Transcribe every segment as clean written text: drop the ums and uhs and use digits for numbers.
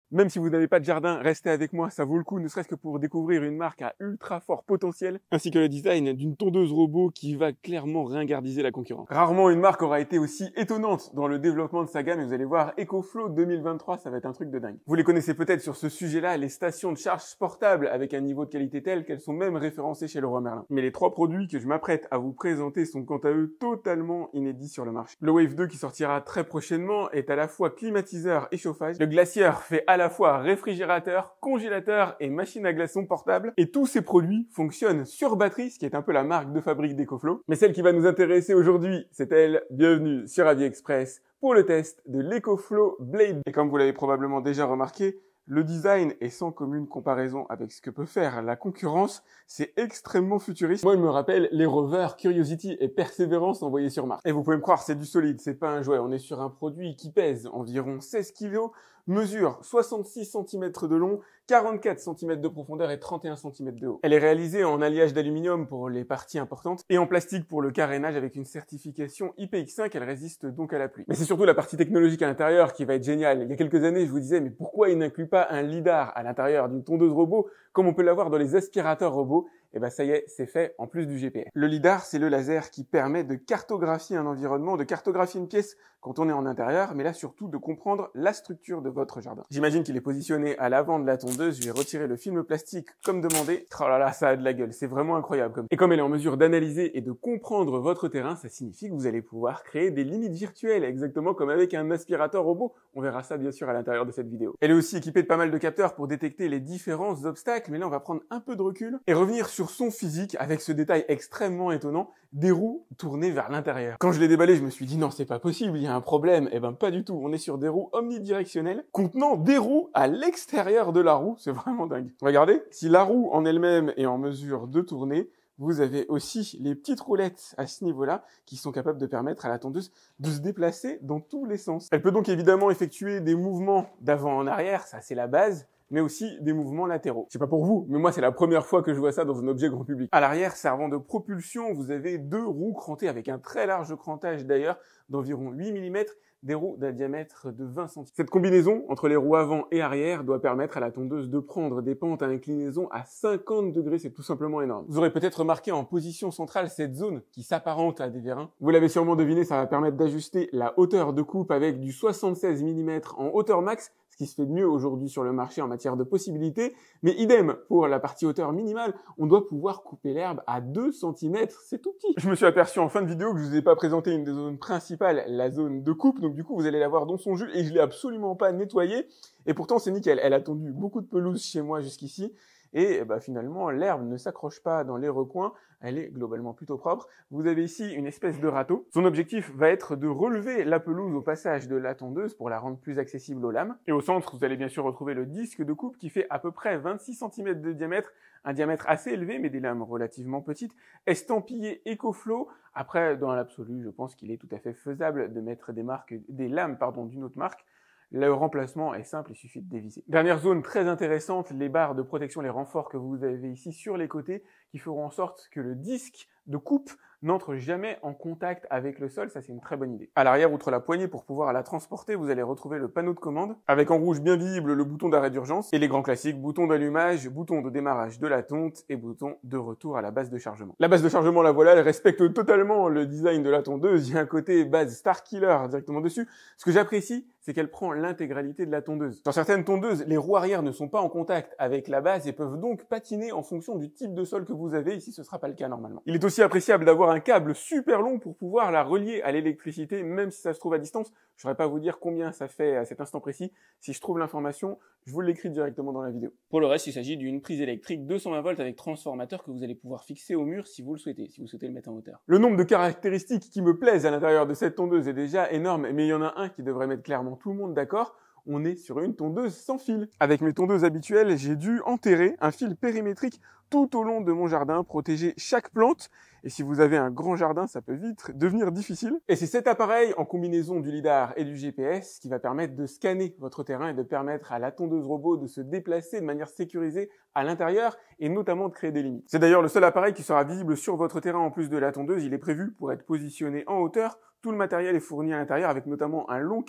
Même si vous n'avez pas de jardin, restez avec moi, ça vaut le coup, ne serait-ce que pour découvrir une marque à ultra fort potentiel, ainsi que le design d'une tondeuse robot qui va clairement ringardiser la concurrence. Rarement une marque aura été aussi étonnante dans le développement de sa gamme, et vous allez voir, EcoFlow 2023, ça va être un truc de dingue. Vous les connaissez peut-être sur ce sujet-là, les stations de charge portables avec un niveau de qualité tel qu'elles sont même référencées chez Leroy Merlin. Mais les 3 produits que je m'apprête à vous présenter sont quant à eux totalement inédits sur le marché. Le Wave 2 qui sortira très prochainement est à la fois climatiseur et chauffage. Le Glacier fait à la fois réfrigérateur, congélateur et machine à glaçons portable. Et tous ces produits fonctionnent sur batterie, ce qui est un peu la marque de fabrique d'EcoFlow. Mais celle qui va nous intéresser aujourd'hui, c'est elle. Bienvenue sur AviExpress pour le test de l'EcoFlow Blade. Et comme vous l'avez probablement déjà remarqué, le design est sans commune comparaison avec ce que peut faire la concurrence. C'est extrêmement futuriste. Moi, il me rappelle les rovers Curiosity et Perseverance envoyés sur Mars. Et vous pouvez me croire, c'est du solide, c'est pas un jouet. On est sur un produit qui pèse environ 16 kg, mesure 66 cm de long, 44 cm de profondeur et 31 cm de haut. Elle est réalisée en alliage d'aluminium pour les parties importantes et en plastique pour le carénage avec une certification IPX5. Elle résiste donc à la pluie. Mais c'est surtout la partie technologique à l'intérieur qui va être géniale. Il y a quelques années, je vous disais, mais pourquoi il n'inclut pas un lidar à l'intérieur d'une tondeuse robot comme on peut l'avoir dans les aspirateurs robots? Et ben ça y est, c'est fait en plus du GPS. Le lidar, c'est le laser qui permet de cartographier un environnement, de cartographier une pièce quand on est en intérieur, mais là surtout de comprendre la structure de votre jardin. J'imagine qu'il est positionné à l'avant de la tondeuse. Je vais retirer le film plastique comme demandé. Oh là là, ça a de la gueule, c'est vraiment incroyable. Et comme elle est en mesure d'analyser et de comprendre votre terrain, ça signifie que vous allez pouvoir créer des limites virtuelles, exactement comme avec un aspirateur robot. On verra ça bien sûr à l'intérieur de cette vidéo. Elle est aussi équipée de pas mal de capteurs pour détecter les différents obstacles, mais là on va prendre un peu de recul et revenir sur son physique avec ce détail extrêmement étonnant, des roues tournées vers l'intérieur. Quand je l'ai déballé, je me suis dit non, c'est pas possible, il y a un problème. Eh ben pas du tout, on est sur des roues omnidirectionnelles contenant des roues à l'extérieur de la roue, c'est vraiment dingue. Regardez, si la roue en elle-même est en mesure de tourner, vous avez aussi les petites roulettes à ce niveau-là qui sont capables de permettre à la tondeuse de se déplacer dans tous les sens. Elle peut donc évidemment effectuer des mouvements d'avant en arrière, ça c'est la base, mais aussi des mouvements latéraux. Je sais pas pour vous, mais moi c'est la première fois que je vois ça dans un objet grand public. À l'arrière, servant de propulsion, vous avez 2 roues crantées avec un très large crantage d'ailleurs d'environ 8 mm, des roues d'un diamètre de 20 cm. Cette combinaison entre les roues avant et arrière doit permettre à la tondeuse de prendre des pentes à inclinaison à 50 degrés, c'est tout simplement énorme. Vous aurez peut-être remarqué en position centrale cette zone qui s'apparente à des vérins. Vous l'avez sûrement deviné, ça va permettre d'ajuster la hauteur de coupe avec du 76 mm en hauteur max, ce qui se fait de mieux aujourd'hui sur le marché en matière de possibilités, mais idem pour la partie hauteur minimale, on doit pouvoir couper l'herbe à 2 cm, c'est tout petit. Je me suis aperçu en fin de vidéo que je vous ai pas présenté une des zones principales, la zone de coupe, donc du coup vous allez la voir dans son jus et je l'ai absolument pas nettoyée, et pourtant c'est nickel, elle a tondu beaucoup de pelouse chez moi jusqu'ici, et bah, finalement l'herbe ne s'accroche pas dans les recoins, elle est globalement plutôt propre. Vous avez ici une espèce de râteau. Son objectif va être de relever la pelouse au passage de la tondeuse pour la rendre plus accessible aux lames. Et au centre, vous allez bien sûr retrouver le disque de coupe qui fait à peu près 26 cm de diamètre, un diamètre assez élevé mais des lames relativement petites, estampillé EcoFlow. Après, dans l'absolu, je pense qu'il est tout à fait faisable de mettre des lames d'une autre marque. Le remplacement est simple, il suffit de dévisser. Dernière zone très intéressante, les barres de protection, les renforts que vous avez ici sur les côtés, qui feront en sorte que le disque de coupe n'entre jamais en contact avec le sol, ça c'est une très bonne idée. À l'arrière, outre la poignée pour pouvoir la transporter, vous allez retrouver le panneau de commande, avec en rouge bien visible le bouton d'arrêt d'urgence, et les grands classiques, bouton d'allumage, bouton de démarrage de la tonte, et bouton de retour à la base de chargement. La base de chargement, la voilà, elle respecte totalement le design de la tondeuse, il y a un côté base Starkiller directement dessus. Ce que j'apprécie, c'est qu'elle prend l'intégralité de la tondeuse. Sur certaines tondeuses, les roues arrière ne sont pas en contact avec la base et peuvent donc patiner en fonction du type de sol que vous avez. Ici, ce sera pas le cas normalement. Il est aussi appréciable d'avoir un câble super long pour pouvoir la relier à l'électricité, même si ça se trouve à distance. Je saurais pas vous dire combien ça fait à cet instant précis. Si je trouve l'information, je vous l'écris directement dans la vidéo. Pour le reste, il s'agit d'une prise électrique 220 volts avec transformateur que vous allez pouvoir fixer au mur si vous le souhaitez, si vous souhaitez le mettre en hauteur. Le nombre de caractéristiques qui me plaisent à l'intérieur de cette tondeuse est déjà énorme, mais il y en a un qui devrait mettre clairement tout le monde d'accord. On est sur une tondeuse sans fil. Avec mes tondeuses habituelles, j'ai dû enterrer un fil périmétrique tout au long de mon jardin, protéger chaque plante. Et si vous avez un grand jardin, ça peut vite devenir difficile. Et c'est cet appareil, en combinaison du lidar et du GPS, qui va permettre de scanner votre terrain et de permettre à la tondeuse robot de se déplacer de manière sécurisée à l'intérieur et notamment de créer des limites. C'est d'ailleurs le seul appareil qui sera visible sur votre terrain en plus de la tondeuse. Il est prévu pour être positionné en hauteur. Tout le matériel est fourni à l'intérieur avec notamment un long câble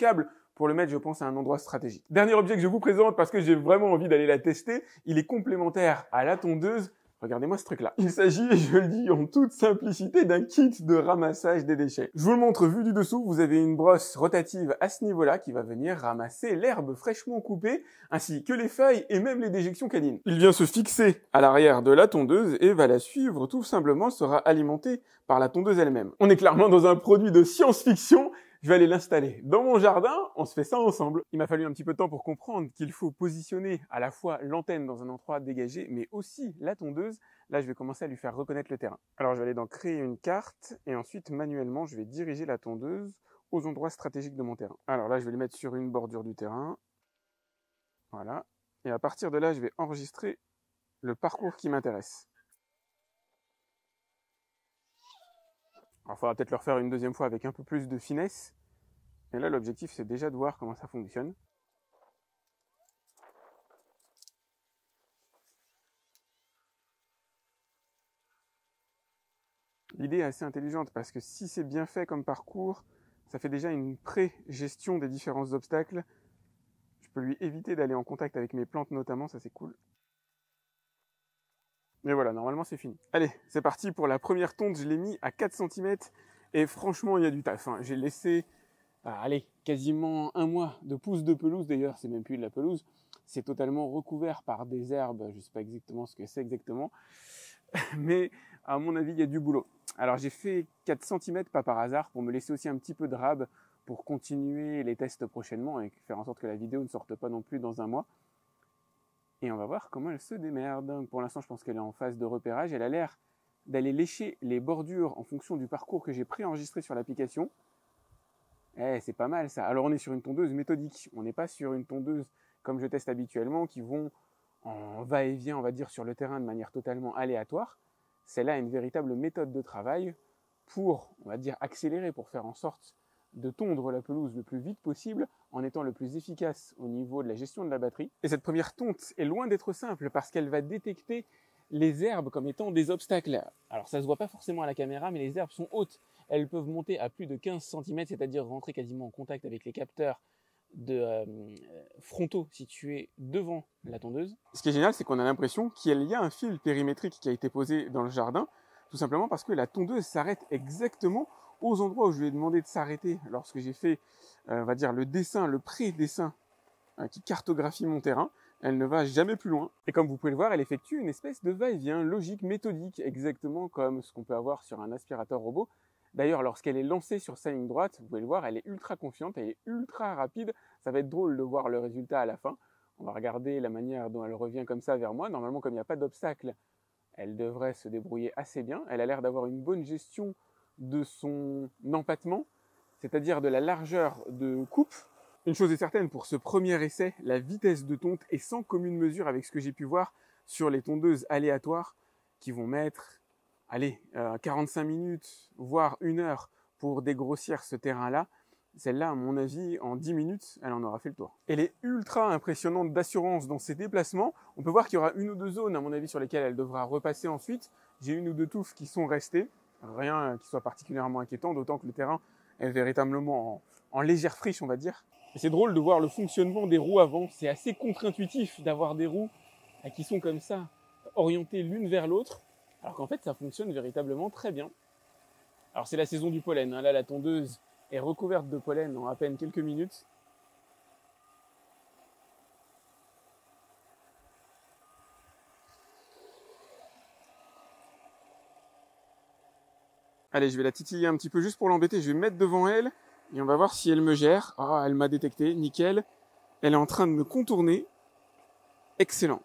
pour le mettre, je pense, à un endroit stratégique. Dernier objet que je vous présente parce que j'ai vraiment envie d'aller la tester. Il est complémentaire à la tondeuse. Regardez-moi ce truc-là. Il s'agit, je le dis en toute simplicité, d'un kit de ramassage des déchets. Je vous le montre vu du dessous. Vous avez une brosse rotative à ce niveau-là qui va venir ramasser l'herbe fraîchement coupée, ainsi que les feuilles et même les déjections canines. Il vient se fixer à l'arrière de la tondeuse et va la suivre tout simplement, sera alimenté par la tondeuse elle-même. On est clairement dans un produit de science-fiction. Je vais aller l'installer dans mon jardin, on se fait ça ensemble. Il m'a fallu un petit peu de temps pour comprendre qu'il faut positionner à la fois l'antenne dans un endroit dégagé, mais aussi la tondeuse. Là, je vais commencer à lui faire reconnaître le terrain. Alors, je vais aller dans créer une carte, et ensuite, manuellement, je vais diriger la tondeuse aux endroits stratégiques de mon terrain. Alors là, je vais le mettre sur une bordure du terrain. Voilà. Et à partir de là, je vais enregistrer le parcours qui m'intéresse. Alors, il faudra peut-être le refaire une deuxième fois avec un peu plus de finesse. Et là, l'objectif, c'est déjà de voir comment ça fonctionne. L'idée est assez intelligente parce que si c'est bien fait comme parcours, ça fait déjà une pré-gestion des différents obstacles. Je peux lui éviter d'aller en contact avec mes plantes notamment, ça c'est cool. Mais voilà, normalement c'est fini. Allez, c'est parti pour la première tonte, je l'ai mis à 4 cm et franchement il y a du taf. J'ai laissé, allez, quasiment un mois de pousse de pelouse, d'ailleurs c'est même plus de la pelouse, c'est totalement recouvert par des herbes, je sais pas exactement ce que c'est exactement, mais à mon avis il y a du boulot. Alors j'ai fait 4 cm, pas par hasard, pour me laisser aussi un petit peu de rab pour continuer les tests prochainement et faire en sorte que la vidéo ne sorte pas non plus dans un mois. Et on va voir comment elle se démerde. Pour l'instant, je pense qu'elle est en phase de repérage. Elle a l'air d'aller lécher les bordures en fonction du parcours que j'ai préenregistré sur l'application. C'est pas mal ça. Alors on est sur une tondeuse méthodique. On n'est pas sur une tondeuse comme je teste habituellement qui vont en va-et-vient, on va dire, sur le terrain de manière totalement aléatoire. Celle-là a une véritable méthode de travail pour, on va dire, accélérer, pour faire en sorte de tondre la pelouse le plus vite possible en étant le plus efficace au niveau de la gestion de la batterie. Et cette première tonte est loin d'être simple parce qu'elle va détecter les herbes comme étant des obstacles. Alors ça se voit pas forcément à la caméra, mais les herbes sont hautes. Elles peuvent monter à plus de 15 cm, c'est-à-dire rentrer quasiment en contact avec les capteurs frontaux situés devant la tondeuse. Ce qui est génial, c'est qu'on a l'impression qu'il y a un fil périmétrique qui a été posé dans le jardin, tout simplement parce que la tondeuse s'arrête exactement aux endroits où je lui ai demandé de s'arrêter lorsque j'ai fait, on va dire, le dessin, le pré-dessin qui cartographie mon terrain. Elle ne va jamais plus loin. Et comme vous pouvez le voir, elle effectue une espèce de va-et-vient logique, méthodique, exactement comme ce qu'on peut avoir sur un aspirateur robot. D'ailleurs, lorsqu'elle est lancée sur sa ligne droite, vous pouvez le voir, elle est ultra confiante, elle est ultra rapide. Ça va être drôle de voir le résultat à la fin. On va regarder la manière dont elle revient comme ça vers moi. Normalement, comme il n'y a pas d'obstacle, elle devrait se débrouiller assez bien. Elle a l'air d'avoir une bonne gestion de son empattement, c'est-à-dire de la largeur de coupe. Une chose est certaine, pour ce premier essai, la vitesse de tonte est sans commune mesure avec ce que j'ai pu voir sur les tondeuses aléatoires qui vont mettre, 45 minutes, voire 1 heure pour dégrossir ce terrain-là. Celle-là, à mon avis, en 10 minutes, elle en aura fait le tour. Elle est ultra impressionnante d'assurance dans ses déplacements. On peut voir qu'il y aura 1 ou 2 zones, à mon avis, sur lesquelles elle devra repasser ensuite. J'ai 1 ou 2 touffes qui sont restées. Rien qui soit particulièrement inquiétant, d'autant que le terrain est véritablement en légère friche, on va dire. Et c'est drôle de voir le fonctionnement des roues avant. C'est assez contre-intuitif d'avoir des roues qui sont comme ça, orientées l'une vers l'autre, alors qu'en fait, ça fonctionne véritablement très bien. Alors c'est la saison du pollen. Là, la tondeuse est recouverte de pollen en à peine quelques minutes. Allez, je vais la titiller un petit peu juste pour l'embêter. Je vais me mettre devant elle et on va voir si elle me gère. Ah, elle m'a détecté, nickel. Elle est en train de me contourner. Excellent.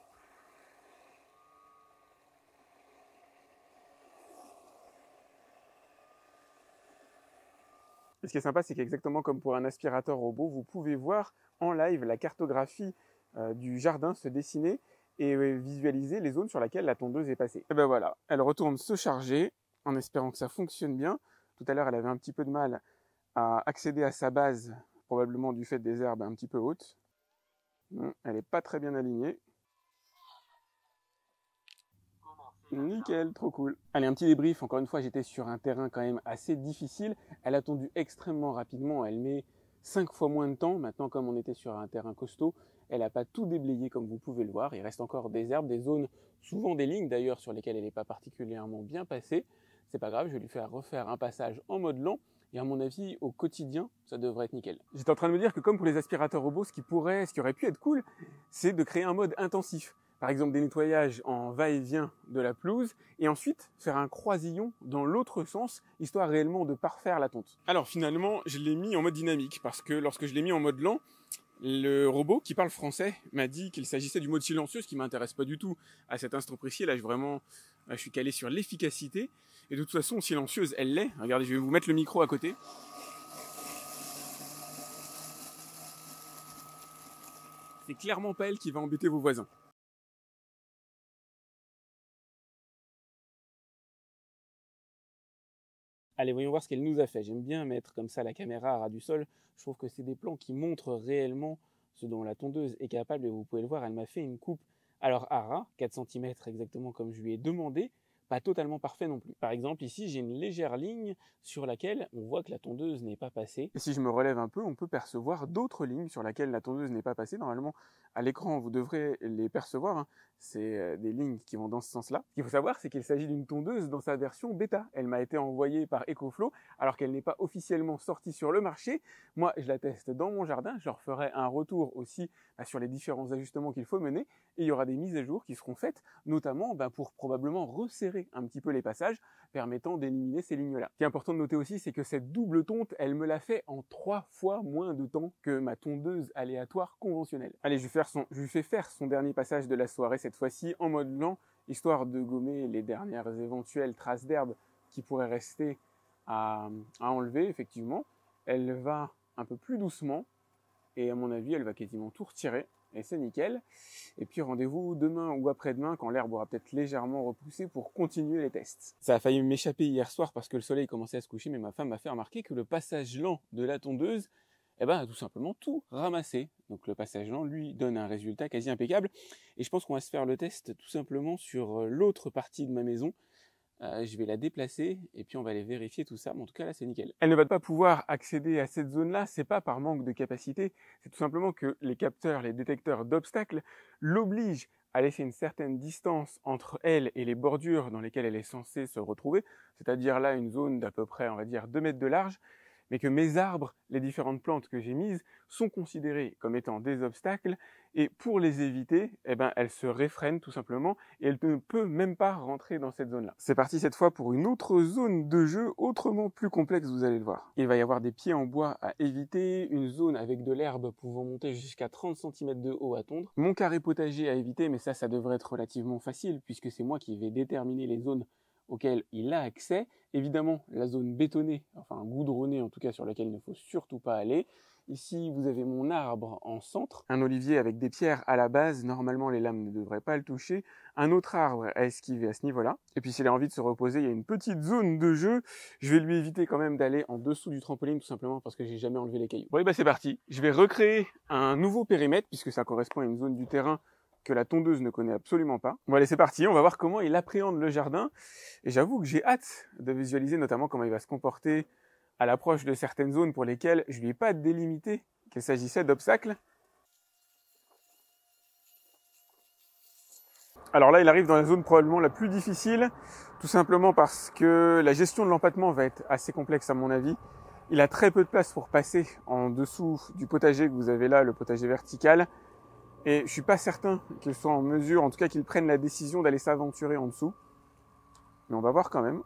Et ce qui est sympa, c'est qu'exactement comme pour un aspirateur robot, vous pouvez voir en live la cartographie du jardin se dessiner et visualiser les zones sur lesquelles la tondeuse est passée. Et ben voilà, elle retourne se charger en espérant que ça fonctionne bien. Tout à l'heure, elle avait un petit peu de mal à accéder à sa base, probablement du fait des herbes un petit peu hautes. Elle n'est pas très bien alignée. Nickel, trop cool. Allez, un petit débrief. Encore une fois, j'étais sur un terrain quand même assez difficile. Elle a tondu extrêmement rapidement. Elle met 5 fois moins de temps. Maintenant, comme on était sur un terrain costaud, elle n'a pas tout déblayé comme vous pouvez le voir. Il reste encore des herbes, des zones, souvent des lignes d'ailleurs sur lesquelles elle n'est pas particulièrement bien passée. C'est pas grave, je vais lui faire refaire un passage en mode lent. Et à mon avis, au quotidien, ça devrait être nickel. J'étais en train de me dire que comme pour les aspirateurs robots, ce qui aurait pu être cool, c'est de créer un mode intensif. Par exemple, des nettoyages en va-et-vient de la pelouse, et ensuite faire un croisillon dans l'autre sens, histoire réellement de parfaire la tonte. Alors finalement, je l'ai mis en mode dynamique, parce que lorsque je l'ai mis en mode lent, le robot qui parle français m'a dit qu'il s'agissait du mode silencieux, ce qui m'intéresse pas du tout à cet instant précis. Là, je suis calé sur l'efficacité. Et de toute façon, silencieuse, elle l'est. Regardez, je vais vous mettre le micro à côté. C'est clairement pas elle qui va embêter vos voisins. Allez, voyons voir ce qu'elle nous a fait. J'aime bien mettre comme ça la caméra à ras du sol. Je trouve que c'est des plans qui montrent réellement ce dont la tondeuse est capable. Et vous pouvez le voir, elle m'a fait une coupe, alors à ras, 4 cm exactement comme je lui ai demandé. Pas totalement parfait non plus. Par exemple, ici, j'ai une légère ligne sur laquelle on voit que la tondeuse n'est pas passée. Et si je me relève un peu, on peut percevoir d'autres lignes sur lesquelles la tondeuse n'est pas passée. Normalement, à l'écran, vous devrez les percevoir, hein. C'est des lignes qui vont dans ce sens-là. Ce qu'il faut savoir, c'est qu'il s'agit d'une tondeuse dans sa version bêta. Elle m'a été envoyée par EcoFlow, alors qu'elle n'est pas officiellement sortie sur le marché. Moi, je la teste dans mon jardin. Je leur ferai un retour aussi sur les différents ajustements qu'il faut mener. Et il y aura des mises à jour qui seront faites, notamment pour probablement resserrer un petit peu les passages, permettant d'éliminer ces lignes-là. Ce qui est important de noter aussi, c'est que cette double tonte, elle me l'a fait en 3 fois moins de temps que ma tondeuse aléatoire conventionnelle. Allez, je lui fais faire son dernier passage de la soirée, cette fois-ci en mode lent, histoire de gommer les dernières éventuelles traces d'herbe qui pourraient rester à enlever, effectivement. Elle va un peu plus doucement, et à mon avis, elle va quasiment tout retirer. Et c'est nickel. Et puis rendez-vous demain ou après-demain quand l'herbe aura peut-être légèrement repoussé pour continuer les tests. Ça a failli m'échapper hier soir parce que le soleil commençait à se coucher, mais ma femme m'a fait remarquer que le passage lent de la tondeuse, a tout simplement tout ramassé. Donc le passage lent, lui, donne un résultat quasi impeccable. Et je pense qu'on va se faire le test tout simplement sur l'autre partie de ma maison. Je vais la déplacer et puis on va aller vérifier tout ça, mais en tout cas là c'est nickel. Elle ne va pas pouvoir accéder à cette zone-là, c'est pas par manque de capacité, c'est tout simplement que les capteurs, les détecteurs d'obstacles l'obligent à laisser une certaine distance entre elle et les bordures dans lesquelles elle est censée se retrouver, c'est-à-dire là une zone d'à peu près, on va dire, 2 mètres de large, mais que mes arbres, les différentes plantes que j'ai mises, sont considérées comme étant des obstacles, et pour les éviter, elles se réfrènent tout simplement, et elle ne peut même pas rentrer dans cette zone-là. C'est parti cette fois pour une autre zone de jeu, autrement plus complexe, vous allez le voir. Il va y avoir des pieds en bois à éviter, une zone avec de l'herbe pouvant monter jusqu'à 30 cm de haut à tondre, mon carré potager à éviter, mais ça devrait être relativement facile, puisque c'est moi qui vais déterminer les zones auquel il a accès. Évidemment, la zone bétonnée, enfin goudronnée en tout cas, sur laquelle il ne faut surtout pas aller. Ici, vous avez mon arbre en centre, un olivier avec des pierres à la base. Normalement, les lames ne devraient pas le toucher. Un autre arbre à esquiver à ce niveau-là. Et puis, s'il a envie de se reposer, il y a une petite zone de jeu. Je vais lui éviter quand même d'aller en dessous du trampoline, tout simplement parce que j'ai jamais enlevé les cailloux. Bon, et c'est parti. Je vais recréer un nouveau périmètre, puisque ça correspond à une zone du terrain que la tondeuse ne connaît absolument pas. Bon allez, c'est parti, on va voir comment il appréhende le jardin. Et j'avoue que j'ai hâte de visualiser notamment comment il va se comporter à l'approche de certaines zones pour lesquelles je lui ai pas délimité qu'il s'agissait d'obstacles. Alors là, il arrive dans la zone probablement la plus difficile, tout simplement parce que la gestion de l'empattement va être assez complexe à mon avis. Il a très peu de place pour passer en dessous du potager que vous avez là, le potager vertical. Et je suis pas certain qu'ils soient en mesure, en tout cas qu'ils prennent la décision d'aller s'aventurer en dessous. Mais on va voir quand même.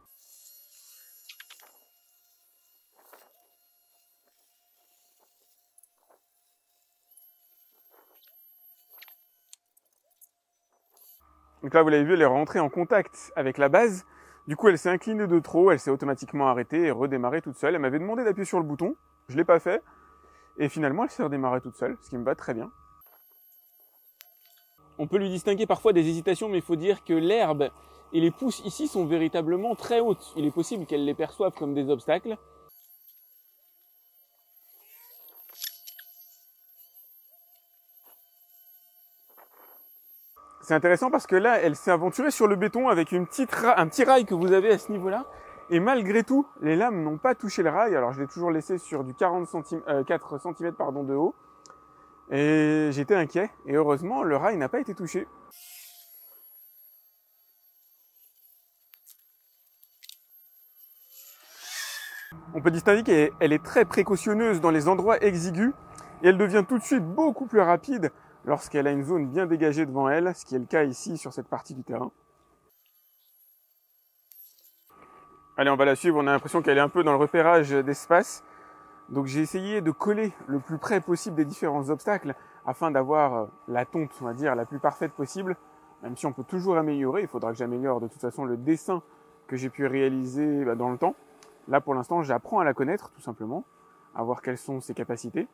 Donc là, vous l'avez vu, elle est rentrée en contact avec la base. Du coup, elle s'est inclinée de trop, elle s'est automatiquement arrêtée et redémarrée toute seule. Elle m'avait demandé d'appuyer sur le bouton, je l'ai pas fait. Et finalement, elle s'est redémarrée toute seule, ce qui me va très bien. On peut lui distinguer parfois des hésitations, mais il faut dire que l'herbe et les pousses ici sont véritablement très hautes. Il est possible qu'elle les perçoive comme des obstacles. C'est intéressant parce que là, elle s'est aventurée sur le béton avec un petit rail que vous avez à ce niveau-là. Et malgré tout, les lames n'ont pas touché le rail. Alors je l'ai toujours laissé sur du 4 cm de haut. Et j'étais inquiet. Et heureusement, le rail n'a pas été touché. On peut distinguer qu'elle est très précautionneuse dans les endroits exigus. Et elle devient tout de suite beaucoup plus rapide lorsqu'elle a une zone bien dégagée devant elle, ce qui est le cas ici sur cette partie du terrain. Allez, on va la suivre, on a l'impression qu'elle est un peu dans le repérage d'espace. Donc j'ai essayé de coller le plus près possible des différents obstacles afin d'avoir la tonte, on va dire, la plus parfaite possible. Même si on peut toujours améliorer, il faudra que j'améliore de toute façon le dessin que j'ai pu réaliser dans le temps. Là pour l'instant, j'apprends à la connaître tout simplement, à voir quelles sont ses capacités.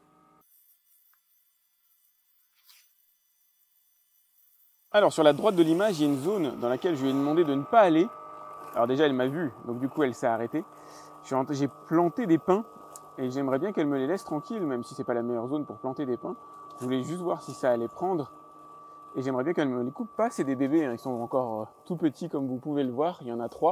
Alors sur la droite de l'image, il y a une zone dans laquelle je lui ai demandé de ne pas aller. Alors déjà elle m'a vu, donc du coup elle s'est arrêtée. J'ai planté des pins et j'aimerais bien qu'elle me les laisse tranquilles, même si c'est pas la meilleure zone pour planter des pins. Je voulais juste voir si ça allait prendre et j'aimerais bien qu'elle me les coupe pas. C'est des bébés, hein, ils sont encore tout petits comme vous pouvez le voir, il y en a 3.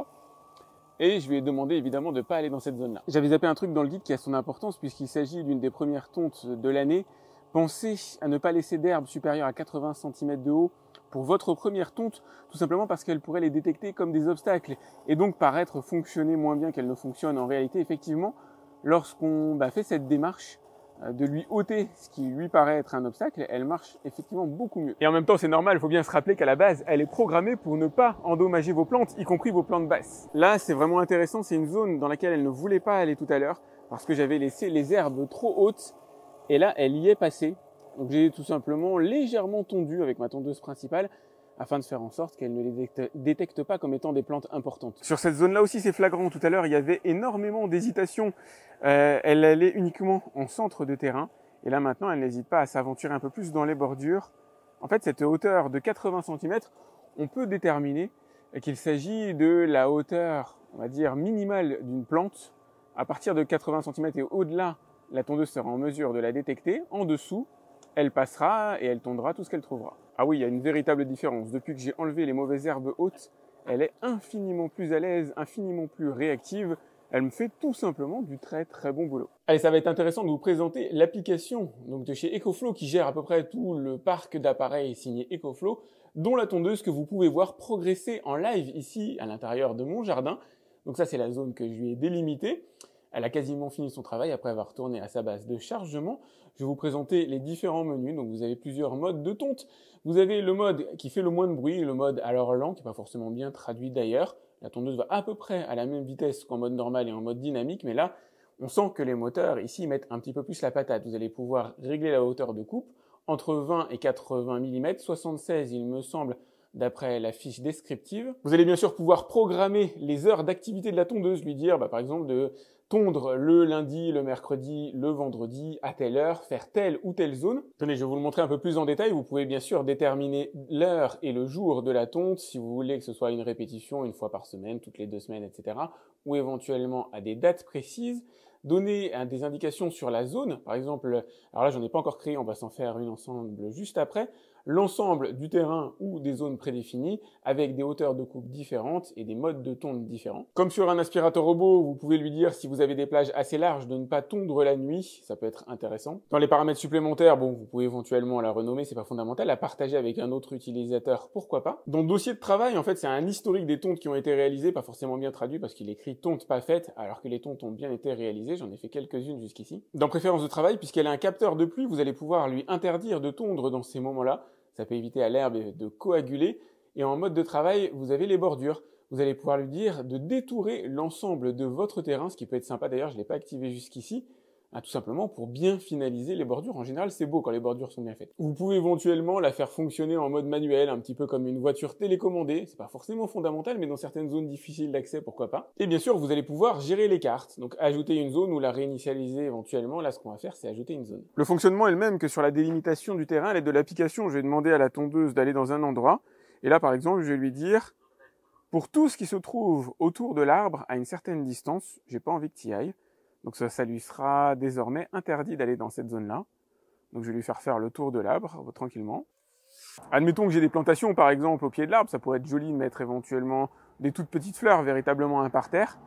Et je lui ai demandé évidemment de ne pas aller dans cette zone-là. J'avais zappé un truc dans le guide qui a son importance puisqu'il s'agit d'une des premières tontes de l'année. Pensez à ne pas laisser d'herbe supérieure à 80 cm de haut pour votre première tonte, tout simplement parce qu'elle pourrait les détecter comme des obstacles et donc paraître fonctionner moins bien qu'elle ne fonctionne en réalité. Effectivement, lorsqu'on fait cette démarche de lui ôter ce qui lui paraît être un obstacle, elle marche effectivement beaucoup mieux. Et en même temps, c'est normal, il faut bien se rappeler qu'à la base, elle est programmée pour ne pas endommager vos plantes, y compris vos plantes basses. Là, c'est vraiment intéressant, c'est une zone dans laquelle elle ne voulait pas aller tout à l'heure parce que j'avais laissé les herbes trop hautes et là, elle y est passée. Donc j'ai tout simplement légèrement tondu avec ma tondeuse principale afin de faire en sorte qu'elle ne les détecte pas comme étant des plantes importantes. Sur cette zone-là aussi, c'est flagrant. Tout à l'heure, il y avait énormément d'hésitation. Elle allait uniquement en centre de terrain. Et là, maintenant, elle n'hésite pas à s'aventurer un peu plus dans les bordures. En fait, cette hauteur de 80 cm, on peut déterminer qu'il s'agit de la hauteur, on va dire, minimale d'une plante. À partir de 80 cm et au-delà, la tondeuse sera en mesure de la détecter. En dessous, elle passera et elle tondra tout ce qu'elle trouvera. Ah oui, il y a une véritable différence. Depuis que j'ai enlevé les mauvaises herbes hautes, elle est infiniment plus à l'aise, infiniment plus réactive. Elle me fait tout simplement du très très bon boulot. Allez, ça va être intéressant de vous présenter l'application de chez EcoFlow qui gère à peu près tout le parc d'appareils signé EcoFlow, dont la tondeuse que vous pouvez voir progresser en live ici à l'intérieur de mon jardin. Donc ça, c'est la zone que je lui ai délimitée. Elle a quasiment fini son travail après avoir tourné à sa base de chargement. Je vais vous présenter les différents menus. Donc vous avez plusieurs modes de tonte. Vous avez le mode qui fait le moins de bruit, le mode à l'heure lent, qui n'est pas forcément bien traduit d'ailleurs. La tondeuse va à peu près à la même vitesse qu'en mode normal et en mode dynamique, mais là, on sent que les moteurs ici mettent un petit peu plus la patate. Vous allez pouvoir régler la hauteur de coupe entre 20 et 80 mm, 76 il me semble, d'après la fiche descriptive. Vous allez bien sûr pouvoir programmer les heures d'activité de la tondeuse, lui dire par exemple de tondre le lundi, le mercredi, le vendredi, à telle heure, faire telle ou telle zone. Tenez, je vais vous le montrer un peu plus en détail. Vous pouvez bien sûr déterminer l'heure et le jour de la tonte, si vous voulez que ce soit une répétition une fois par semaine, toutes les 2 semaines, etc. Ou éventuellement à des dates précises. Donner des indications sur la zone, par exemple, alors là j'en ai pas encore créé, on va s'en faire une ensemble juste après, l'ensemble du terrain ou des zones prédéfinies avec des hauteurs de coupe différentes et des modes de tonte différents. Comme sur un aspirateur robot, vous pouvez lui dire si vous avez des plages assez larges de ne pas tondre la nuit, ça peut être intéressant. Dans les paramètres supplémentaires, bon, vous pouvez éventuellement la renommer, c'est pas fondamental, la partager avec un autre utilisateur, pourquoi pas. Dans le dossier de travail, en fait, c'est un historique des tontes qui ont été réalisées, pas forcément bien traduit parce qu'il écrit tonte pas faite, alors que les tontes ont bien été réalisées, j'en ai fait quelques-unes jusqu'ici. Dans préférence de travail, puisqu'elle a un capteur de pluie, vous allez pouvoir lui interdire de tondre dans ces moments-là. Ça peut éviter à l'herbe de coaguler. Et en mode de travail, vous avez les bordures. Vous allez pouvoir lui dire de détourer l'ensemble de votre terrain, ce qui peut être sympa d'ailleurs, je ne l'ai pas activé jusqu'ici, tout simplement pour bien finaliser les bordures. En général, c'est beau quand les bordures sont bien faites. Vous pouvez éventuellement la faire fonctionner en mode manuel, un petit peu comme une voiture télécommandée. C'est pas forcément fondamental, mais dans certaines zones difficiles d'accès, pourquoi pas. Et bien sûr, vous allez pouvoir gérer les cartes. Donc, ajouter une zone ou la réinitialiser éventuellement. Là, ce qu'on va faire, c'est ajouter une zone. Le fonctionnement est le même que sur la délimitation du terrain. À l'aide de l'application, je vais demander à la tondeuse d'aller dans un endroit. Et là, par exemple, je vais lui dire, pour tout ce qui se trouve autour de l'arbre, à une certaine distance, j'ai pas envie que tu y ailles. Donc ça lui sera désormais interdit d'aller dans cette zone-là. Donc je vais lui faire le tour de l'arbre, tranquillement. Admettons que j'ai des plantations, par exemple, au pied de l'arbre. Ça pourrait être joli de mettre éventuellement des toutes petites fleurs, véritablement un parterre.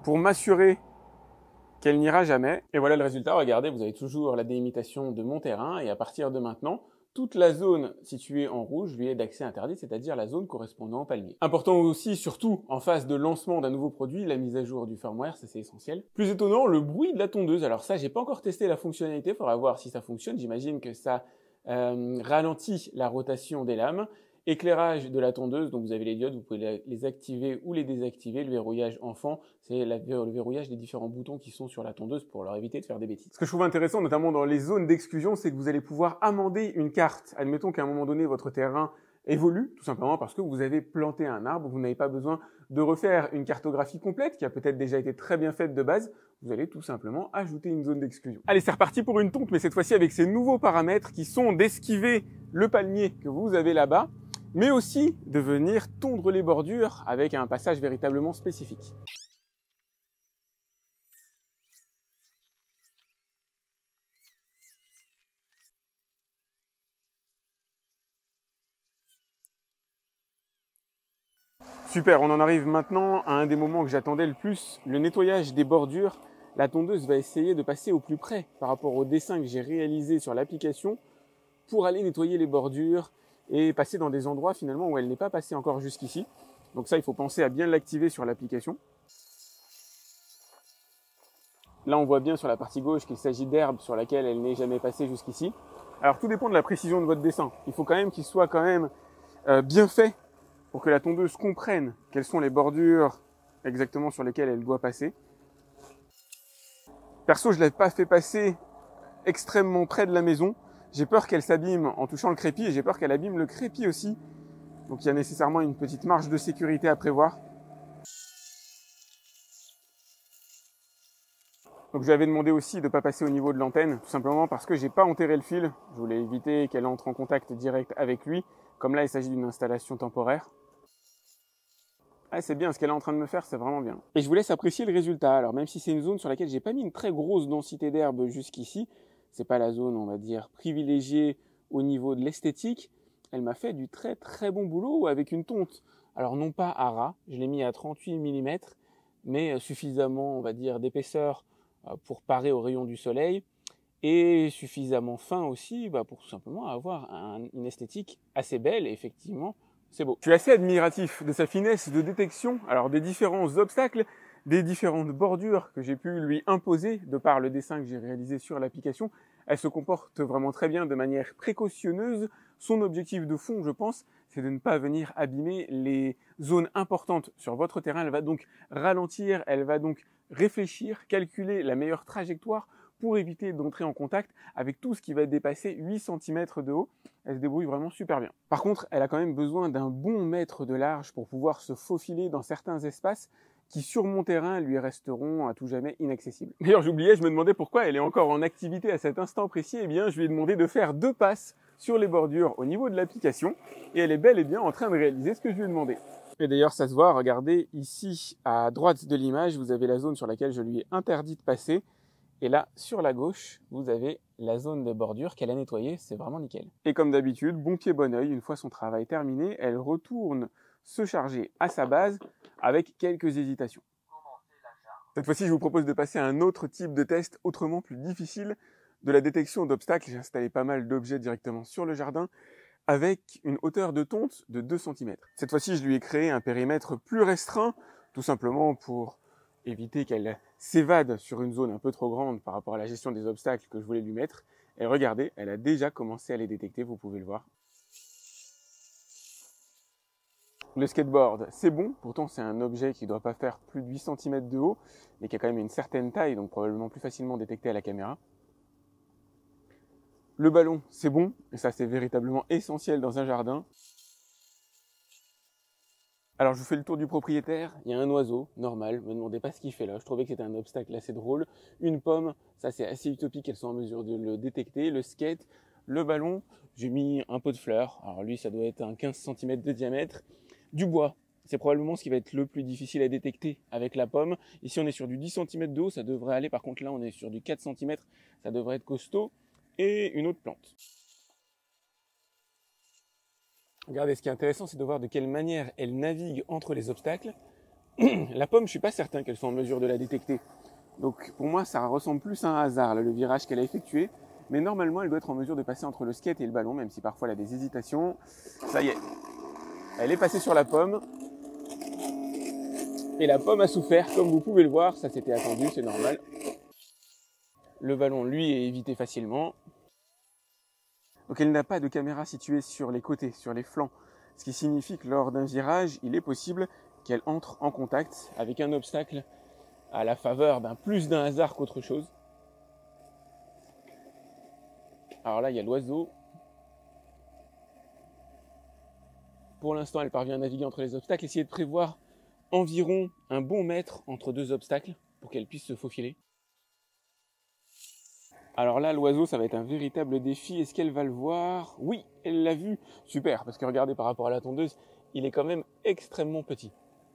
pour m'assurer qu'elle n'ira jamais. Et voilà le résultat, regardez, vous avez toujours la délimitation de mon terrain, et à partir de maintenant, toute la zone située en rouge lui est d'accès interdit, c'est-à-dire la zone correspondant au palmier. Important aussi, surtout en phase de lancement d'un nouveau produit, la mise à jour du firmware, ça c'est essentiel. Plus étonnant, le bruit de la tondeuse. Alors ça, j'ai pas encore testé la fonctionnalité, faudra voir si ça fonctionne. J'imagine que ça ralentit la rotation des lames. Éclairage de la tondeuse, donc vous avez les diodes, vous pouvez les activer ou les désactiver. Le verrouillage enfant, c'est le verrouillage des différents boutons qui sont sur la tondeuse pour leur éviter de faire des bêtises. Ce que je trouve intéressant, notamment dans les zones d'exclusion, c'est que vous allez pouvoir amender une carte. Admettons qu'à un moment donné, votre terrain évolue, tout simplement parce que vous avez planté un arbre, vous n'avez pas besoin de refaire une cartographie complète qui a peut-être déjà été très bien faite de base, vous allez tout simplement ajouter une zone d'exclusion. Allez, c'est reparti pour une tonte, mais cette fois-ci avec ces nouveaux paramètres qui sont d'esquiver le palmier que vous avez là-bas, mais aussi de venir tondre les bordures avec un passage véritablement spécifique. Super, on en arrive maintenant à un des moments que j'attendais le plus, le nettoyage des bordures. La tondeuse va essayer de passer au plus près par rapport au dessin que j'ai réalisé sur l'application pour aller nettoyer les bordures et passer dans des endroits finalement où elle n'est pas passée encore jusqu'ici. Donc ça, il faut penser à bien l'activer sur l'application. Là, on voit bien sur la partie gauche qu'il s'agit d'herbe sur laquelle elle n'est jamais passée jusqu'ici. Alors tout dépend de la précision de votre dessin. Il faut quand même qu'il soit bien fait pour que la tondeuse comprenne quelles sont les bordures exactement sur lesquelles elle doit passer. Perso, je ne l'ai pas fait passer extrêmement près de la maison. J'ai peur qu'elle s'abîme en touchant le crépi et j'ai peur qu'elle abîme le crépi aussi. Donc il y a nécessairement une petite marge de sécurité à prévoir. Donc je lui avais demandé aussi de ne pas passer au niveau de l'antenne, tout simplement parce que j'ai pas enterré le fil. Je voulais éviter qu'elle entre en contact direct avec lui. Comme là, il s'agit d'une installation temporaire. Ah, c'est bien, ce qu'elle est en train de me faire, c'est vraiment bien. Et je vous laisse apprécier le résultat. Alors même si c'est une zone sur laquelle j'ai pas mis une très grosse densité d'herbe jusqu'ici, c'est pas la zone, on va dire, privilégiée au niveau de l'esthétique, elle m'a fait du très très bon boulot avec une tonte. Alors non pas à ras, je l'ai mis à 38 mm, mais suffisamment, on va dire, d'épaisseur pour parer aux rayons du soleil, et suffisamment fin aussi pour tout simplement avoir une esthétique assez belle, et effectivement, c'est beau. Je suis assez admiratif de sa finesse de détection, alors des différents obstacles, des différentes bordures que j'ai pu lui imposer de par le dessin que j'ai réalisé sur l'application. Elle se comporte vraiment très bien de manière précautionneuse. Son objectif de fond, je pense, c'est de ne pas venir abîmer les zones importantes sur votre terrain. Elle va donc ralentir, elle va donc réfléchir, calculer la meilleure trajectoire pour éviter d'entrer en contact avec tout ce qui va dépasser 8 cm de haut. Elle se débrouille vraiment super bien. Par contre, elle a quand même besoin d'un bon mètre de large pour pouvoir se faufiler dans certains espaces qui, sur mon terrain, lui resteront à tout jamais inaccessibles. D'ailleurs, j'oubliais, je me demandais pourquoi elle est encore en activité à cet instant précis. Eh bien, je lui ai demandé de faire 2 passes sur les bordures au niveau de l'application et elle est bel et bien en train de réaliser ce que je lui ai demandé. Et d'ailleurs, ça se voit, regardez, ici, à droite de l'image, vous avez la zone sur laquelle je lui ai interdit de passer. Et là, sur la gauche, vous avez la zone de bordure qu'elle a nettoyée, c'est vraiment nickel. Et comme d'habitude, bon pied, bon oeil, une fois son travail terminé, elle retourne se charger à sa base avec quelques hésitations. Cette fois-ci, je vous propose de passer à un autre type de test, autrement plus difficile, de la détection d'obstacles. J'ai installé pas mal d'objets directement sur le jardin, avec une hauteur de tonte de 2 cm. Cette fois-ci, je lui ai créé un périmètre plus restreint, tout simplement pour éviter qu'elle s'évade sur une zone un peu trop grande par rapport à la gestion des obstacles que je voulais lui mettre. Et regardez, elle a déjà commencé à les détecter, vous pouvez le voir. Le skateboard, c'est bon, pourtant c'est un objet qui ne doit pas faire plus de 8 cm de haut, mais qui a quand même une certaine taille, donc probablement plus facilement détecté à la caméra. Le ballon, c'est bon, et ça c'est véritablement essentiel dans un jardin. Alors je vous fais le tour du propriétaire, il y a un oiseau, normal, me demandez pas ce qu'il fait là, je trouvais que c'était un obstacle assez drôle. Une pomme, ça c'est assez utopique qu'elle soit en mesure de le détecter. Le skate, le ballon, j'ai mis un pot de fleurs, alors lui ça doit être un 15 cm de diamètre. Du bois, c'est probablement ce qui va être le plus difficile à détecter avec la pomme. Ici on est sur du 10 cm de haut, ça devrait aller, par contre là on est sur du 4 cm, ça devrait être costaud. Et une autre plante. Regardez, ce qui est intéressant, c'est de voir de quelle manière elle navigue entre les obstacles. La pomme, je suis pas certain qu'elle soit en mesure de la détecter. Donc pour moi, ça ressemble plus à un hasard, là, le virage qu'elle a effectué. Mais normalement, elle doit être en mesure de passer entre le skate et le ballon, même si parfois elle a des hésitations. Ça y est, elle est passée sur la pomme. Et la pomme a souffert, comme vous pouvez le voir, ça s'était attendu, c'est normal. Le ballon, lui, est évité facilement. Donc elle n'a pas de caméra située sur les côtés, sur les flancs. Ce qui signifie que lors d'un virage, il est possible qu'elle entre en contact avec un obstacle à la faveur plus d'un hasard qu'autre chose. Alors là, il y a l'oiseau. Pour l'instant, elle parvient à naviguer entre les obstacles. Essayez de prévoir environ un bon mètre entre deux obstacles pour qu'elle puisse se faufiler. Alors là, l'oiseau, ça va être un véritable défi. Est-ce qu'elle va le voir? Oui, elle l'a vu. Super, parce que regardez par rapport à la tondeuse, il est quand même extrêmement petit.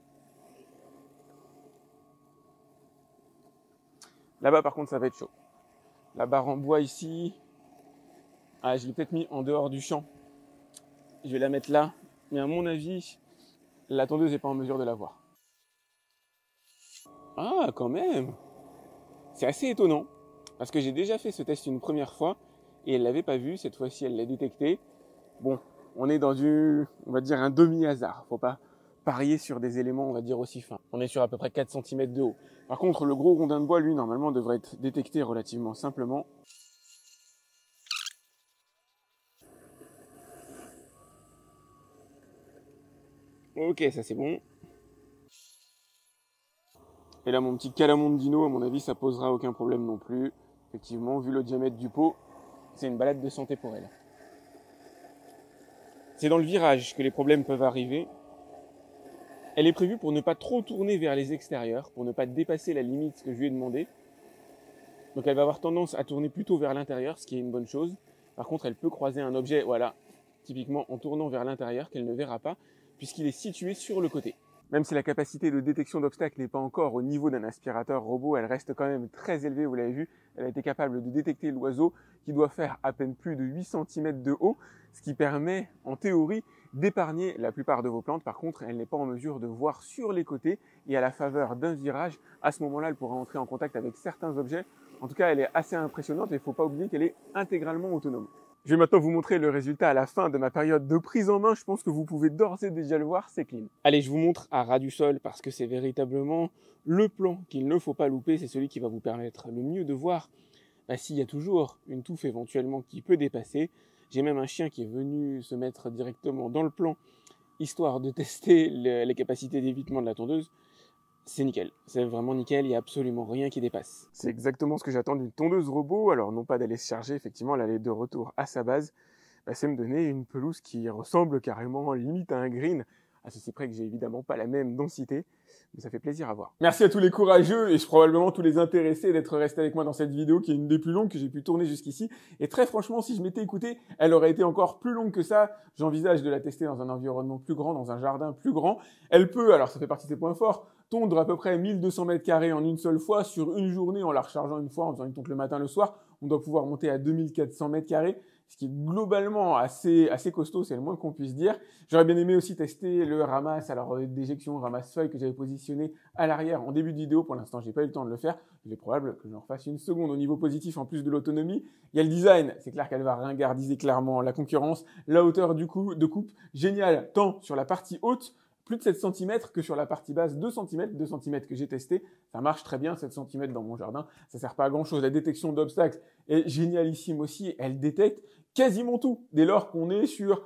Là-bas, par contre, ça va être chaud. La barre en bois ici, je l'ai peut-être mis en dehors du champ. Je vais la mettre là. Mais à mon avis, la tondeuse n'est pas en mesure de la voir. Ah, quand même! C'est assez étonnant. Parce que j'ai déjà fait ce test une première fois et elle l'avait pas vu. Cette fois-ci, elle l'a détecté. Bon, on est dans on va dire un demi-hasard. Faut pas parier sur des éléments, on va dire, aussi fins. On est sur à peu près 4 cm de haut. Par contre, le gros rondin de bois, lui, normalement, devrait être détecté relativement simplement. Ok, ça c'est bon. Et là, mon petit calamondino, à mon avis, ça posera aucun problème non plus. Effectivement, vu le diamètre du pot, c'est une balade de santé pour elle. C'est dans le virage que les problèmes peuvent arriver. Elle est prévue pour ne pas trop tourner vers les extérieurs, pour ne pas dépasser la limite que je lui ai demandé. Donc elle va avoir tendance à tourner plutôt vers l'intérieur, ce qui est une bonne chose. Par contre, elle peut croiser un objet, voilà, typiquement en tournant vers l'intérieur, qu'elle ne verra pas, puisqu'il est situé sur le côté. Même si la capacité de détection d'obstacles n'est pas encore au niveau d'un aspirateur robot, elle reste quand même très élevée, vous l'avez vu. Elle a été capable de détecter l'oiseau qui doit faire à peine plus de 8 cm de haut, ce qui permet, en théorie, d'épargner la plupart de vos plantes. Par contre, elle n'est pas en mesure de voir sur les côtés et à la faveur d'un virage. À ce moment-là, elle pourra entrer en contact avec certains objets. En tout cas, elle est assez impressionnante et il ne faut pas oublier qu'elle est intégralement autonome. Je vais maintenant vous montrer le résultat à la fin de ma période de prise en main. Je pense que vous pouvez d'ores et déjà le voir, c'est clean. Allez, je vous montre à ras du sol parce que c'est véritablement le plan qu'il ne faut pas louper. C'est celui qui va vous permettre le mieux de voir s'il y a toujours une touffe éventuellement qui peut dépasser. J'ai même un chien qui est venu se mettre directement dans le plan, histoire de tester les capacités d'évitement de la tondeuse. C'est nickel, c'est vraiment nickel, il n'y a absolument rien qui dépasse. C'est exactement ce que j'attends d'une tondeuse robot, alors non pas d'aller se charger, effectivement, elle allait de retour à sa base, c'est me donner une pelouse qui ressemble carrément limite à un green, à ceci près que j'ai évidemment pas la même densité, mais ça fait plaisir à voir. Merci à tous les courageux et probablement tous les intéressés d'être restés avec moi dans cette vidéo qui est une des plus longues que j'ai pu tourner jusqu'ici. Et très franchement, si je m'étais écouté, elle aurait été encore plus longue que ça. J'envisage de la tester dans un environnement plus grand, dans un jardin plus grand. Elle peut, alors ça fait partie de ses points forts, tondre à peu près 1200 mètres carrés en une seule fois sur une journée en la rechargeant une fois, en faisant une tonte le matin, le soir. On doit pouvoir monter à 2400 mètres carrés, ce qui est globalement assez costaud, c'est le moins qu'on puisse dire. J'aurais bien aimé aussi tester le ramasse, alors d'éjection, ramasse-feuille que j'avais positionné à l'arrière en début de vidéo. Pour l'instant, j'ai pas eu le temps de le faire. Il est probable que j'en refasse une seconde au niveau positif en plus de l'autonomie. Il y a le design, c'est clair qu'elle va ringardiser clairement la concurrence. La hauteur de coupe, génial, tant sur la partie haute, plus de 7 cm que sur la partie basse, 2 cm que j'ai testé. Ça marche très bien, 7 cm dans mon jardin. Ça sert pas à grand chose. La détection d'obstacles est génialissime aussi. Elle détecte quasiment tout. Dès lors qu'on est sur,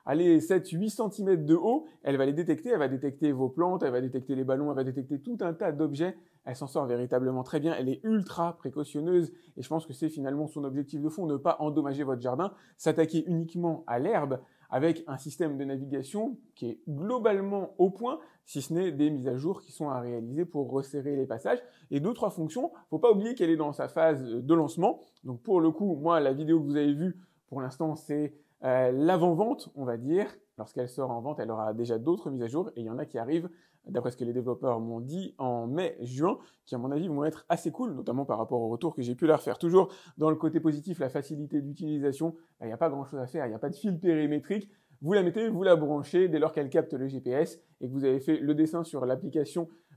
7-8 cm de haut, elle va les détecter. Elle va détecter vos plantes, elle va détecter les ballons, elle va détecter tout un tas d'objets. Elle s'en sort véritablement très bien. Elle est ultra précautionneuse et je pense que c'est finalement son objectif de fond, ne pas endommager votre jardin, s'attaquer uniquement à l'herbe, avec un système de navigation qui est globalement au point, si ce n'est des mises à jour qui sont à réaliser pour resserrer les passages. Et 2-3 fonctions, faut pas oublier qu'elle est dans sa phase de lancement. Donc pour le coup, moi, la vidéo que vous avez vue, pour l'instant, c'est l'avant-vente, on va dire. Lorsqu'elle sort en vente, elle aura déjà d'autres mises à jour et il y en a qui arrivent, d'après ce que les développeurs m'ont dit, en mai, juin, qui à mon avis vont être assez cool, notamment par rapport au retour que j'ai pu leur faire. Toujours dans le côté positif, la facilité d'utilisation, il n'y a pas grand chose à faire, il n'y a pas de fil périmétrique. Vous la mettez, vous la branchez dès lors qu'elle capte le GPS et que vous avez fait le dessin sur l'application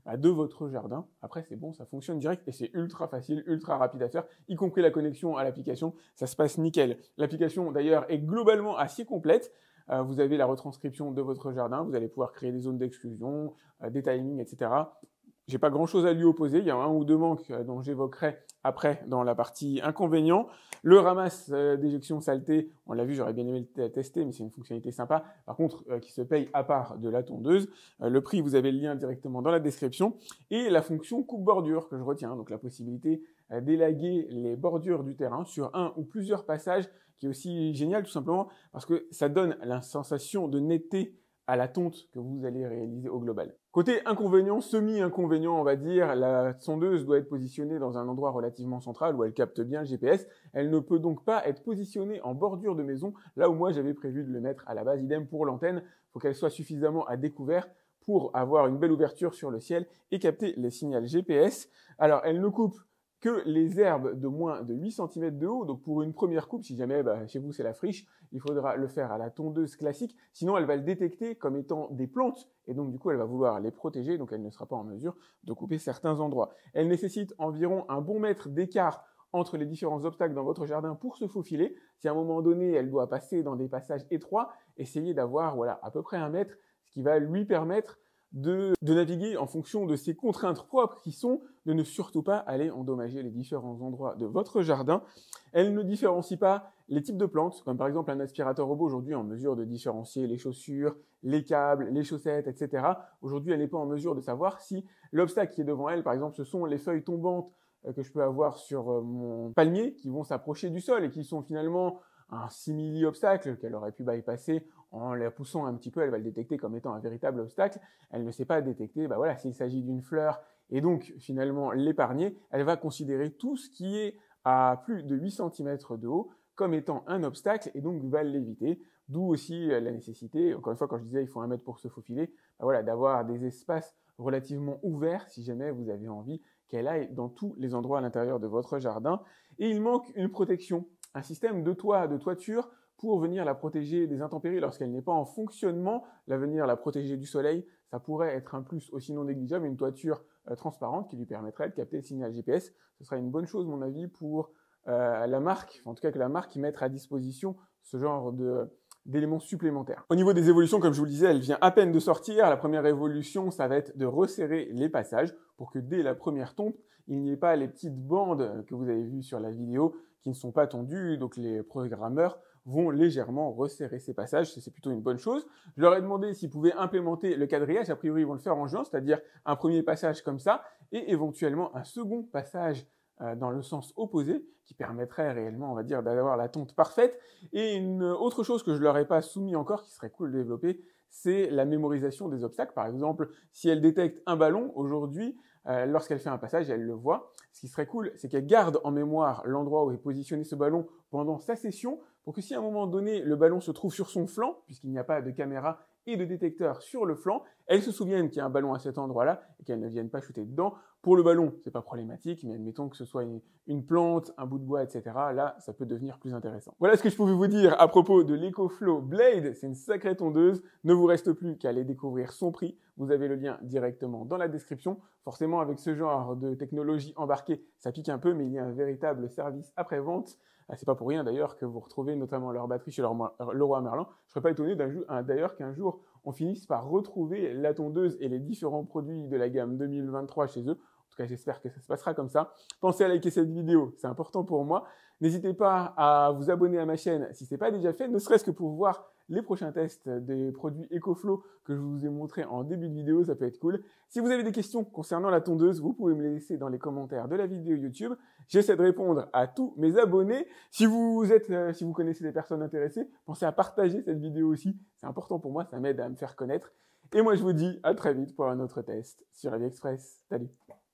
de votre jardin. Après, c'est bon, ça fonctionne direct et c'est ultra facile, ultra rapide à faire, y compris la connexion à l'application. Ça se passe nickel. L'application, d'ailleurs, est globalement assez complète. Vous avez la retranscription de votre jardin. Vous allez pouvoir créer des zones d'exclusion, des timings, etc. J'ai pas grand-chose à lui opposer. Il y a un ou deux manques dont j'évoquerai après dans la partie inconvénients. Le ramasse d'éjection saleté, on l'a vu, j'aurais bien aimé le tester, mais c'est une fonctionnalité sympa. Par contre, qui se paye à part de la tondeuse. Le prix, vous avez le lien directement dans la description. Et la fonction coupe-bordure que je retiens, donc la possibilité d'élaguer les bordures du terrain sur un ou plusieurs passages, qui est aussi génial tout simplement parce que ça donne la sensation de netteté à la tonte que vous allez réaliser au global. Côté inconvénient, semi-inconvénient, on va dire, la sondeuse doit être positionnée dans un endroit relativement central où elle capte bien le GPS. Elle ne peut donc pas être positionnée en bordure de maison, là où moi j'avais prévu de le mettre à la base. Idem pour l'antenne, il faut qu'elle soit suffisamment à découvert pour avoir une belle ouverture sur le ciel et capter les signaux GPS. Alors, elle ne coupe que les herbes de moins de 8 cm de haut. Donc pour une première coupe, si jamais chez vous c'est la friche, il faudra le faire à la tondeuse classique. Sinon, elle va le détecter comme étant des plantes et donc du coup, elle va vouloir les protéger. Donc elle ne sera pas en mesure de couper certains endroits. Elle nécessite environ un bon mètre d'écart entre les différents obstacles dans votre jardin pour se faufiler. Si à un moment donné, elle doit passer dans des passages étroits, essayez d'avoir à peu près un mètre, ce qui va lui permettre de naviguer en fonction de ses contraintes propres qui sont de ne surtout pas aller endommager les différents endroits de votre jardin. Elle ne différencie pas les types de plantes, comme par exemple un aspirateur robot aujourd'hui en mesure de différencier les chaussures, les câbles, les chaussettes, etc. Aujourd'hui, elle n'est pas en mesure de savoir si l'obstacle qui est devant elle, par exemple, ce sont les feuilles tombantes que je peux avoir sur mon palmier qui vont s'approcher du sol et qui sont finalement un simili-obstacle qu'elle aurait pu bypasser en la poussant un petit peu, elle va le détecter comme étant un véritable obstacle. Elle ne sait pas détecter, s'il s'agit d'une fleur et donc finalement l'épargner, elle va considérer tout ce qui est à plus de 8 cm de haut comme étant un obstacle et donc va l'éviter. D'où aussi la nécessité, encore une fois quand je disais il faut un mètre pour se faufiler, d'avoir des espaces relativement ouverts si jamais vous avez envie qu'elle aille dans tous les endroits à l'intérieur de votre jardin. Et il manque une protection, un système de toit, de toiture pour venir la protéger des intempéries lorsqu'elle n'est pas en fonctionnement, venir la protéger du soleil, ça pourrait être un plus aussi non négligeable, une toiture transparente qui lui permettrait de capter le signal GPS. Ce sera une bonne chose, à mon avis, pour la marque, en tout cas que la marque y mette à disposition ce genre d'éléments supplémentaires. Au niveau des évolutions, comme je vous le disais, elle vient à peine de sortir. La première évolution, ça va être de resserrer les passages pour que dès la première tonte, il n'y ait pas les petites bandes que vous avez vues sur la vidéo qui ne sont pas tondues. Donc les programmeurs vont légèrement resserrer ces passages, c'est plutôt une bonne chose. Je leur ai demandé s'ils pouvaient implémenter le quadrillage, a priori ils vont le faire en juin, c'est-à-dire un premier passage comme ça, et éventuellement un second passage dans le sens opposé, qui permettrait réellement, on va dire, d'avoir la tonte parfaite. Et une autre chose que je leur ai pas soumis encore, qui serait cool de développer, c'est la mémorisation des obstacles. Par exemple, si elle détecte un ballon, aujourd'hui, lorsqu'elle fait un passage, elle le voit. Ce qui serait cool, c'est qu'elle garde en mémoire l'endroit où est positionné ce ballon pendant sa session, pour que si à un moment donné, le ballon se trouve sur son flanc, puisqu'il n'y a pas de caméra et de détecteur sur le flanc, elle se souvienne qu'il y a un ballon à cet endroit-là et qu'elle ne vienne pas shooter dedans. Pour le ballon, c'est pas problématique, mais admettons que ce soit une plante, un bout de bois, etc. Là, ça peut devenir plus intéressant. Voilà ce que je pouvais vous dire à propos de l'EcoFlow Blade. C'est une sacrée tondeuse. Ne vous reste plus qu'à aller découvrir son prix. Vous avez le lien directement dans la description. Forcément, avec ce genre de technologie embarquée, ça pique un peu, mais il y a un véritable service après-vente. C'est pas pour rien d'ailleurs que vous retrouvez notamment leur batterie chez Leroy Merlin. Je serais pas étonné d'ailleurs qu'un jour on finisse par retrouver la tondeuse et les différents produits de la gamme 2023 chez eux. En tout cas, j'espère que ça se passera comme ça. Pensez à liker cette vidéo, c'est important pour moi. N'hésitez pas à vous abonner à ma chaîne si ce n'est pas déjà fait, ne serait-ce que pour voir les prochains tests des produits EcoFlow que je vous ai montrés en début de vidéo, ça peut être cool. Si vous avez des questions concernant la tondeuse, vous pouvez me les laisser dans les commentaires de la vidéo YouTube. J'essaie de répondre à tous mes abonnés. Si vous connaissez des personnes intéressées, pensez à partager cette vidéo aussi. C'est important pour moi, ça m'aide à me faire connaître. Et moi, je vous dis à très vite pour un autre test sur AliExpress. Salut!